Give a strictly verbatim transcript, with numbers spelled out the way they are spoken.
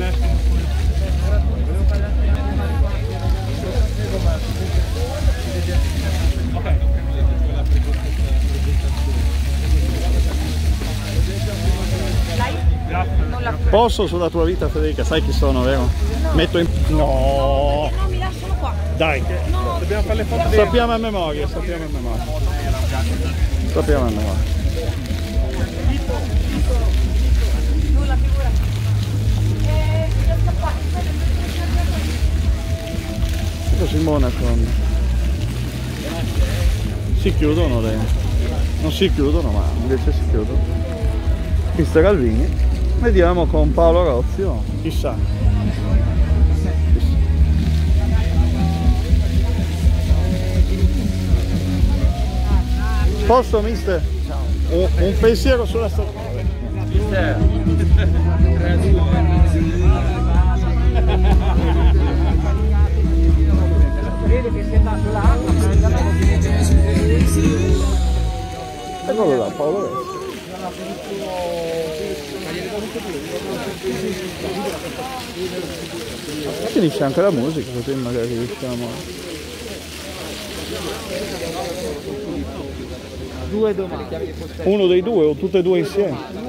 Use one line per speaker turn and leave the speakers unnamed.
Posso sulla tua vita, Federica? Sai chi sono, vero? No. Metto in... No!
No, mi lasciano qua.
Dai, che...
No.
Dobbiamo fare le foto.
Sappiamo a memoria, sappiamo a memoria. Sappiamo a memoria.
Nulla, figura. Eh,
Cosa Simona con... Si chiudono le... Non si chiudono, ma invece si chiudono. mister Calvini. Vediamo con Paolo Rozzi, no? Chissà. Chissà. Posso, mister? Un, un pensiero sulla stagione.
Mister.
Vede che si sta sull'acqua.
Eccolo là, Paolo Rozzi. Finisce anche la musica, così magari riusciamo a...
Due domande.
Uno dei due o tutte e due insieme?